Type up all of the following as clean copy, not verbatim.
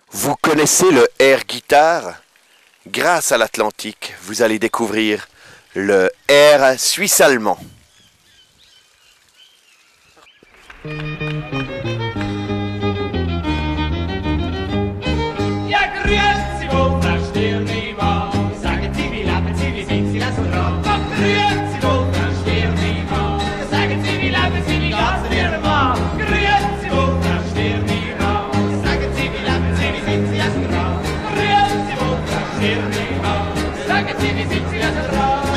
Vous connaissez le air guitare? Grâce à l'Atlantique, vous allez découvrir le air suisse-allemand. Ja, grüezi wohl, Frau Stirnimann. Sagen Sie, wie leben Sie, wie sind Sie, lassen wir an. Grüezi wohl, Frau Stirnimann. Sagen Sie, wie leben Sie, wie geht's denn Ihrem Mann? Grüezi wohl, Frau Stirnimann. Sagen Sie, wie leben Sie, wie sind Sie, lassen wir an. Grüezi wohl, Frau Stirnimann. Sagen Sie, wie sind Sie, lassen wir an.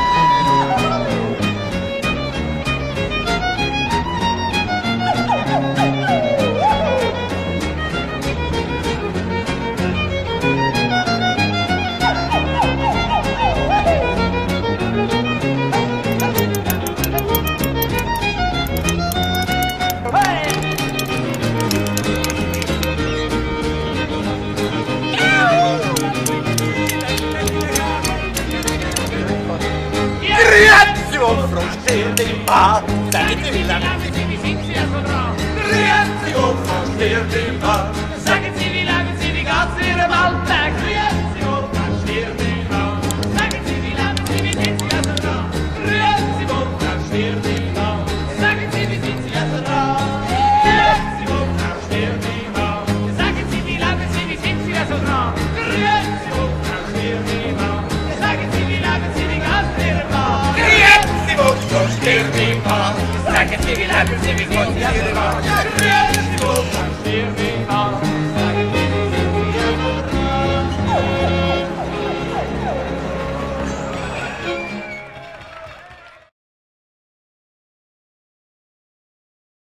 Grüezi wohl, Frau Stirnimann. Sagen Sie, wie leben Sie, wie sind Sie, lassen wir an. Grüezi wohl, Frau Stirnimann. Sagen Sie, wie leben Sie, wie geht's Ihrem Alltag? Grüezi wohl, Frau Stirnimann. Sagen Sie, wie leben Sie, wie sind Sie, lassen wir an. Grüezi wohl, Frau Stirnimann. Sagen Sie, wie sind Sie, lassen wir an. Grüezi wohl, Frau Stirnimann. Sagen Sie, wie leben Sie, wie sind Sie, lassen wir an. Grüezi wohl, Frau Stirnimann. Sagen Sie, wie leben Sie, wie geht's Ihrem Mann? Grüezi wohl, Frau Stirnimann. Sagen Sie, wie leben Sie, wie sind Sie, lassen wir an. Grüezi wohl, Frau